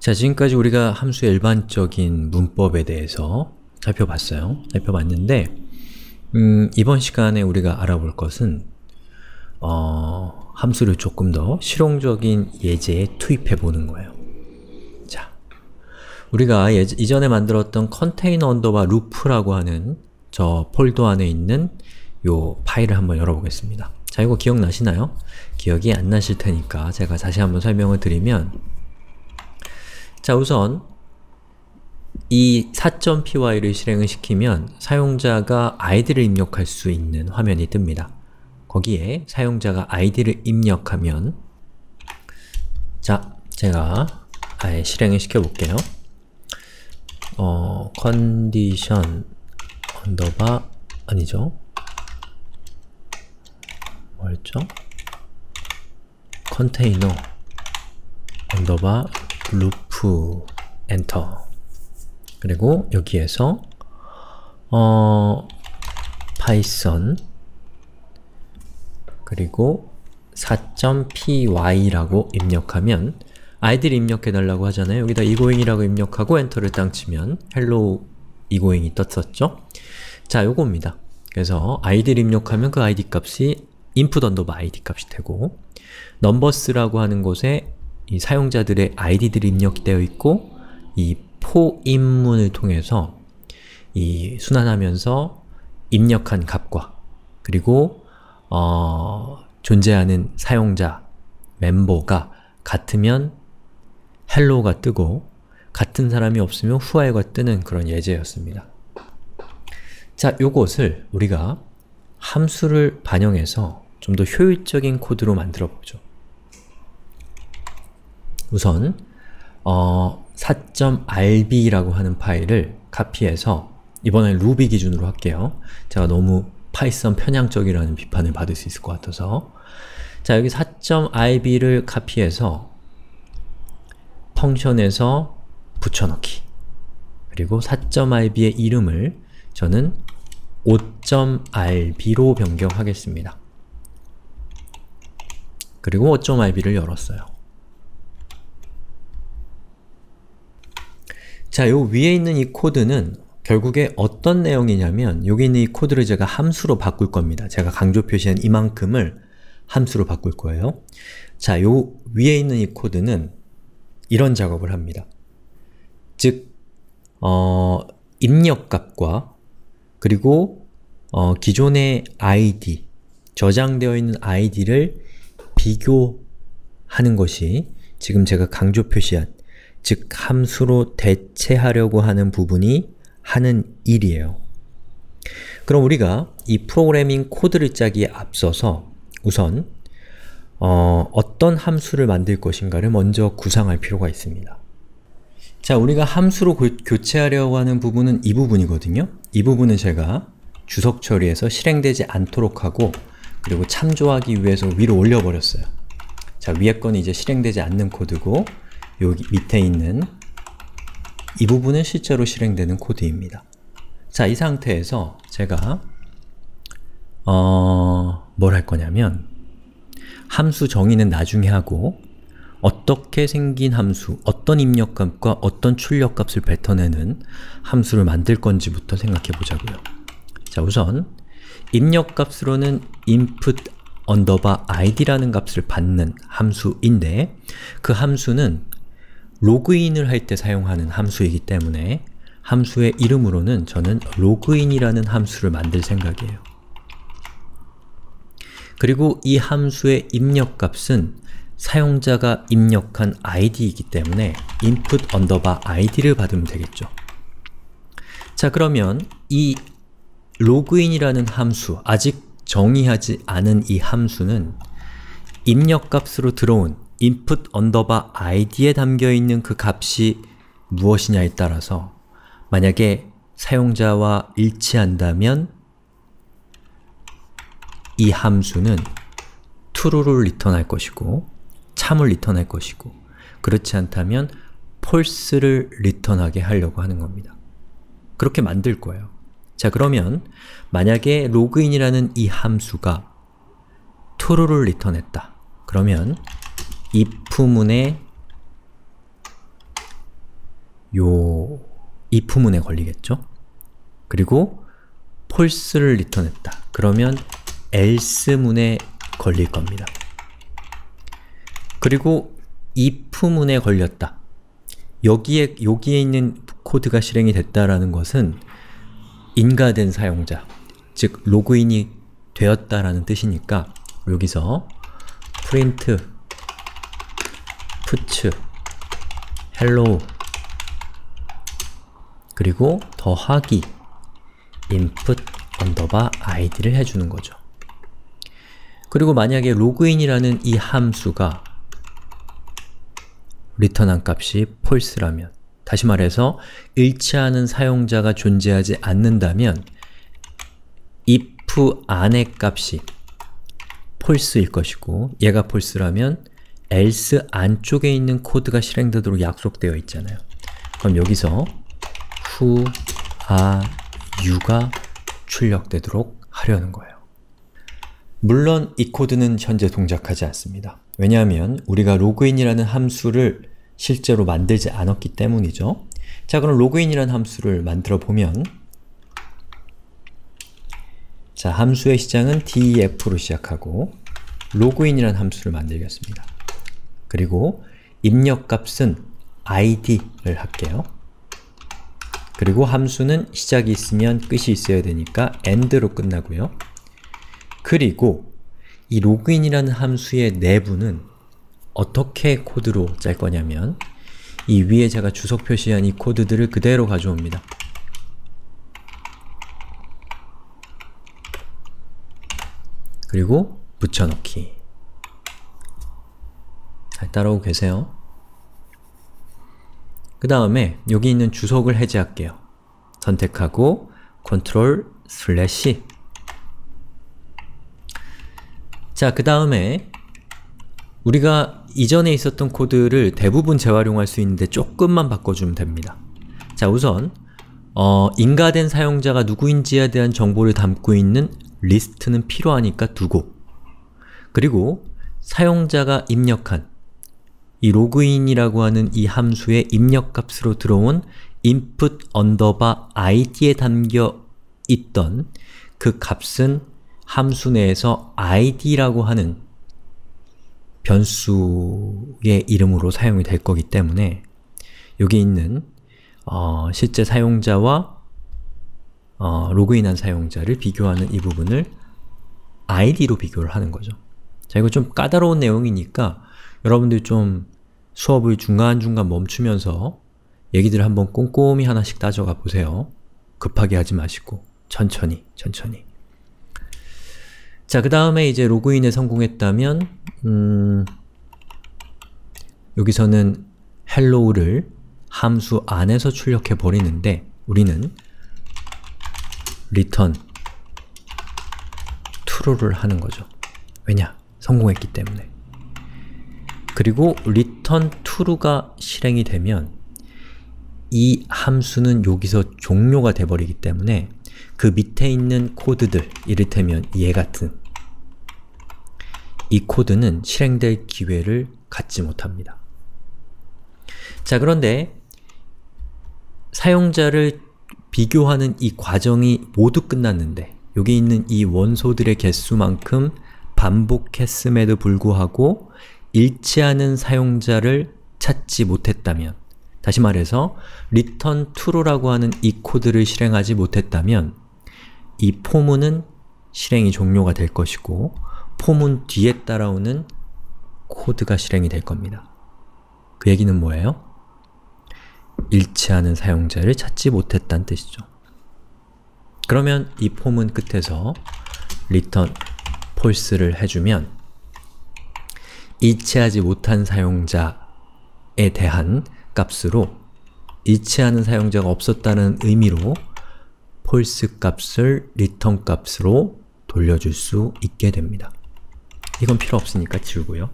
자, 지금까지 우리가 함수의 일반적인 문법에 대해서 살펴봤는데 이번 시간에 우리가 알아볼 것은 함수를 조금 더 실용적인 예제에 투입해보는 거예요. 자, 우리가 이전에 만들었던 컨테이너 언더바 루프라고 하는 저 폴더 안에 있는 요 파일을 한번 열어보겠습니다. 자, 이거 기억나시나요? 기억이 안 나실 테니까 제가 다시 한번 설명을 드리면, 자, 우선 이 4.py를 실행을 시키면 사용자가 아이디를 입력할 수 있는 화면이 뜹니다. 거기에 사용자가 아이디를 입력하면, 자, 제가 아예 실행을 시켜볼게요. 컨디션 언더바 아니죠? 뭐였죠? 컨테이너 언더바 루프 엔터. 그리고 여기에서 파이썬 그리고 4.py라고 입력하면 아이디를 입력해달라고 하잖아요. 여기다 egoing이라고 입력하고 엔터를 딱 치면 hello egoing이 떴었죠? 자, 요겁니다. 그래서 아이디를 입력하면 그 아이디 값이 input 언더바 id 값이 되고, numbers라고 하는 곳에 이 사용자들의 아이디들이 입력되어 있고, 이 포입문을 통해서 이 순환하면서 입력한 값과 그리고 존재하는 사용자, 멤버가 같으면 hello가 뜨고 같은 사람이 없으면 while가 뜨는 그런 예제였습니다. 자, 요것을 우리가 함수를 반영해서 좀 더 효율적인 코드로 만들어 보죠. 우선 4.rb라고 하는 파일을 카피해서, 이번엔 루비 기준으로 할게요. 제가 너무 파이썬 편향적이라는 비판을 받을 수 있을 것 같아서. 자, 여기 4.rb를 카피해서 펑션에서 붙여넣기, 그리고 4.rb의 이름을 저는 5.rb로 변경하겠습니다. 그리고 5.rb를 열었어요. 자, 요 위에 있는 이 코드는 결국에 어떤 내용이냐면, 여기 있는 이 코드를 제가 함수로 바꿀 겁니다. 제가 강조 표시한 이만큼을 함수로 바꿀 거예요. 자, 요 위에 있는 이 코드는 이런 작업을 합니다. 즉, 입력값과 그리고 기존의 id, 저장되어 있는 id를 비교하는 것이 지금 제가 강조 표시한, 즉 함수로 대체하려고 하는 부분이 하는 일이에요. 그럼 우리가 이 프로그래밍 코드를 짜기에 앞서서 우선 어떤 함수를 만들 것인가를 먼저 구상할 필요가 있습니다. 자, 우리가 함수로 교체하려고 하는 부분은 이 부분이거든요. 이 부분은 제가 주석 처리해서 실행되지 않도록 하고, 그리고 참조하기 위해서 위로 올려버렸어요. 자, 위에 건 이제 실행되지 않는 코드고, 여기 밑에 있는 이 부분은 실제로 실행되는 코드입니다. 자, 이 상태에서 제가 뭘 할 거냐면, 함수 정의는 나중에 하고 어떻게 생긴 함수, 어떤 입력값과 어떤 출력값을 뱉어내는 함수를 만들 건지부터 생각해 보자고요. 자, 우선 입력값으로는 input 언더바 id라는 값을 받는 함수인데, 그 함수는 로그인을 할 때 사용하는 함수이기 때문에 함수의 이름으로는 저는 로그인이라는 함수를 만들 생각이에요. 그리고 이 함수의 입력값은 사용자가 입력한 id이기 때문에 input 언더바 id를 받으면 되겠죠. 자, 그러면 이 로그인이라는 함수, 아직 정의하지 않은 이 함수는 입력값으로 들어온 input 언더바 id에 담겨있는 그 값이 무엇이냐에 따라서, 만약에 사용자와 일치한다면 이 함수는 true를 리턴할 것이고 참을 리턴할 것이고, 그렇지 않다면 false를 리턴하게 하려고 하는 겁니다. 그렇게 만들 거예요. 자, 그러면 만약에 로그인이라는 이 함수가 true를 리턴했다. 그러면 if문에 요 if문에 걸리겠죠? 그리고 false를 리턴했다. 그러면 else문에 걸릴 겁니다. 그리고 if문에 걸렸다. 여기에 있는 코드가 실행이 됐다라는 것은 인가된 사용자, 즉 로그인이 되었다라는 뜻이니까 여기서 print puts hello 그리고 더하기 input underbar id를 해주는 거죠. 그리고 만약에 로그인이라는 이 함수가 리턴한 값이 false라면, 다시 말해서 일치하는 사용자가 존재하지 않는다면 if 안의 값이 false일 것이고 얘가 false라면 else 안쪽에 있는 코드가 실행되도록 약속되어 있잖아요. 그럼 여기서 who are you가 출력되도록 하려는 거예요. 물론 이 코드는 현재 동작하지 않습니다. 왜냐하면 우리가 로그인이라는 함수를 실제로 만들지 않았기 때문이죠. 자, 그럼 로그인이라는 함수를 만들어 보면 자, 함수의 시작은 def로 시작하고 로그인이라는 함수를 만들겠습니다. 그리고 입력값은 id를 할게요. 그리고 함수는 시작이 있으면 끝이 있어야 되니까 end로 끝나고요. 그리고 이 로그인이라는 함수의 내부는 어떻게 코드로 짤 거냐면 이 위에 제가 주석 표시한 이 코드들을 그대로 가져옵니다. 그리고 붙여넣기. 잘 따라오고 계세요? 그 다음에 여기 있는 주석을 해제할게요. 선택하고 Ctrl/C. 자, 그 다음에 우리가 이전에 있었던 코드를 대부분 재활용할 수 있는데 조금만 바꿔주면 됩니다. 자, 우선 인가된 사용자가 누구인지에 대한 정보를 담고 있는 리스트는 필요하니까 두고, 그리고 사용자가 입력한 이 로그인이라고 하는 이 함수의 입력값으로 들어온 input underbar id에 담겨 있던 그 값은 함수 내에서 id라고 하는 변수의 이름으로 사용이 될 거기 때문에 여기 있는 실제 사용자와 로그인한 사용자를 비교하는 이 부분을 id로 비교를 하는 거죠. 자, 이거 좀 까다로운 내용이니까 여러분들 좀 수업을 중간중간 멈추면서 얘기들을 한번 꼼꼼히 하나씩 따져가 보세요. 급하게 하지 마시고 천천히. 자, 그 다음에 이제 로그인에 성공했다면 여기서는 hello를 함수 안에서 출력해 버리는데 우리는 return true를 하는 거죠. 왜냐? 성공했기 때문에. 그리고 return true가 실행이 되면 이 함수는 여기서 종료가 돼버리기 때문에 그 밑에 있는 코드들, 이를테면 얘 같은 이 코드는 실행될 기회를 갖지 못합니다. 자, 그런데 사용자를 비교하는 이 과정이 모두 끝났는데 여기 있는 이 원소들의 개수만큼 반복했음에도 불구하고 일치하는 사용자를 찾지 못했다면, 다시 말해서 return true라고 하는 이 코드를 실행하지 못했다면 이 포문은 실행이 종료가 될 것이고 포문 뒤에 따라오는 코드가 실행이 될 겁니다. 그 얘기는 뭐예요? 일치하는 사용자를 찾지 못했다는 뜻이죠. 그러면 이 포문 끝에서 return false를 해주면 일치하지 못한 사용자에 대한 값으로 일치하는 사용자가 없었다는 의미로 false 값을 return 값으로 돌려줄 수 있게 됩니다. 이건 필요 없으니까 지우고요.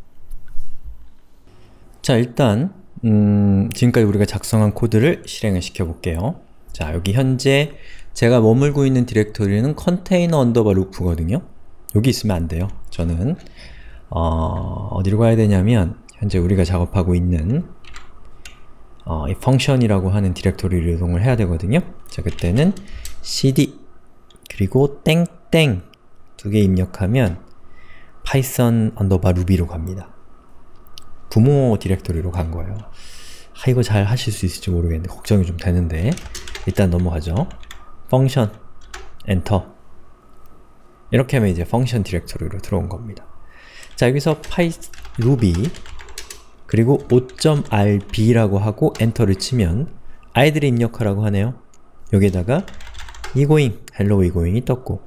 자, 일단 지금까지 우리가 작성한 코드를 실행을 시켜볼게요. 자, 여기 현재 제가 머물고 있는 디렉토리는 container underbar loop거든요. 여기 있으면 안 돼요. 저는 어디로 가야 되냐면 현재 우리가 작업하고 있는 이 function이라고 하는 디렉토리를 이동을 해야 되거든요. 자, 그때는 cd 그리고 땡땡 두 개 입력하면 python ruby로 갑니다. 부모 디렉토리로 간 거예요. 이거 잘 하실 수 있을지 모르겠는데 걱정이 좀 되는데 일단 넘어가죠. function 엔터 이렇게 하면 이제 function 디렉토리로 들어온 겁니다. 자, 여기서 ruby 그리고 5.rb라고 하고 엔터를 치면 아이들을 입력하라고 하네요. 여기에다가 egoing, hello egoing이 떴고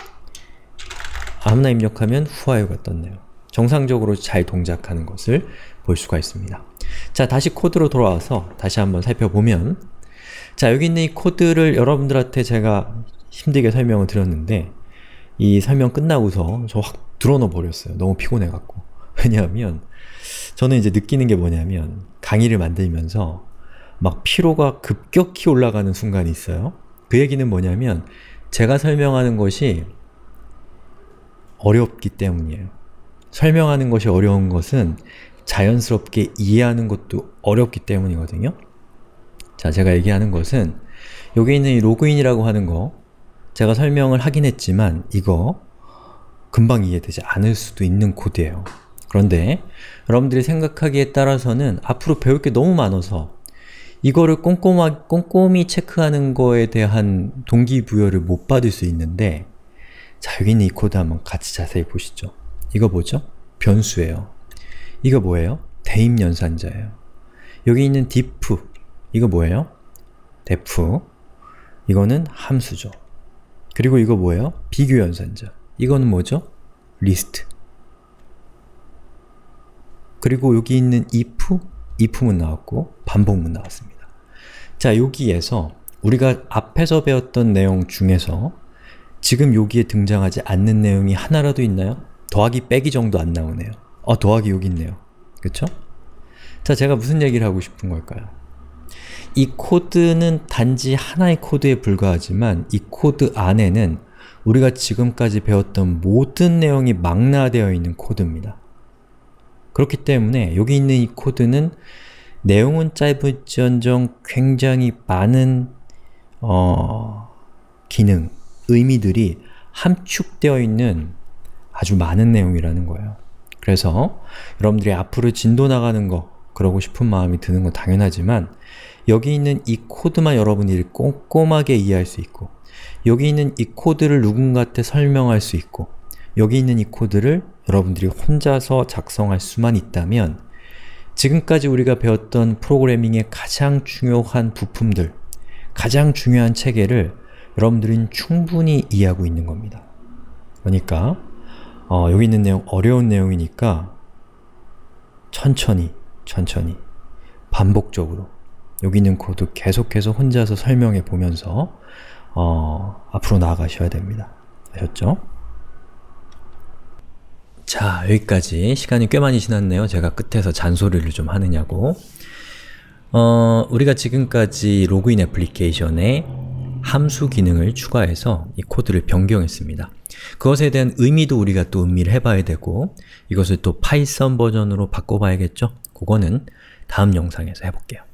아무나 입력하면 후아유가 떴네요. 정상적으로 잘 동작하는 것을 볼 수가 있습니다. 자, 다시 코드로 돌아와서 다시 한번 살펴보면 자, 여기 있는 이 코드를 여러분들한테 제가 힘들게 설명을 드렸는데 이 설명 끝나고서 저 확 드러넣어 버렸어요. 너무 피곤해갖고. 왜냐하면 저는 이제 느끼는 게 뭐냐면 강의를 만들면서 막 피로가 급격히 올라가는 순간이 있어요. 그 얘기는 뭐냐면 제가 설명하는 것이 어렵기 때문이에요. 설명하는 것이 어려운 것은 자연스럽게 이해하는 것도 어렵기 때문이거든요. 자, 제가 얘기하는 것은 여기 있는 이 로그인이라고 하는 거 제가 설명을 하긴 했지만 이거 금방 이해되지 않을 수도 있는 코드예요. 그런데 여러분들이 생각하기에 따라서는 앞으로 배울 게 너무 많아서 이거를 꼼꼼히 체크하는 거에 대한 동기부여를 못 받을 수 있는데 자, 여기 있는 이 코드 한번 같이 자세히 보시죠. 이거 뭐죠? 변수예요. 이거 뭐예요? 대입연산자예요. 여기 있는 diff 이거 뭐예요? def 이거는 함수죠. 그리고 이거 뭐예요? 비교연산자 이거는 뭐죠? list 그리고 여기 있는 if문 나왔고 반복문 나왔습니다. 자, 여기에서 우리가 앞에서 배웠던 내용 중에서 지금 여기에 등장하지 않는 내용이 하나라도 있나요? 더하기 빼기 정도 안 나오네요. 더하기 여기 있네요. 그쵸? 자, 제가 무슨 얘기를 하고 싶은 걸까요? 이 코드는 단지 하나의 코드에 불과하지만 이 코드 안에는 우리가 지금까지 배웠던 모든 내용이 망라되어 있는 코드입니다. 그렇기 때문에 여기 있는 이 코드는 내용은 짧을지언정 굉장히 많은 기능, 의미들이 함축되어 있는 아주 많은 내용이라는 거예요. 그래서 여러분들이 앞으로 진도 나가는 거 그러고 싶은 마음이 드는 건 당연하지만 여기 있는 이 코드만 여러분들이 꼼꼼하게 이해할 수 있고 여기 있는 이 코드를 누군가한테 설명할 수 있고 여기 있는 이 코드를 여러분들이 혼자서 작성할 수만 있다면 지금까지 우리가 배웠던 프로그래밍의 가장 중요한 부품들, 가장 중요한 체계를 여러분들은 충분히 이해하고 있는 겁니다. 그러니까 여기 있는 내용 어려운 내용이니까 천천히 반복적으로 여기 있는 코드 계속해서 혼자서 설명해 보면서 앞으로 나아가셔야 됩니다. 아셨죠? 자, 여기까지 시간이 꽤 많이 지났네요. 제가 끝에서 잔소리를 좀 하느냐고. 우리가 지금까지 로그인 애플리케이션에 함수 기능을 추가해서 이 코드를 변경했습니다. 그것에 대한 의미도 우리가 또 음미를 해봐야 되고 이것을 또 파이썬 버전으로 바꿔봐야겠죠? 그거는 다음 영상에서 해볼게요.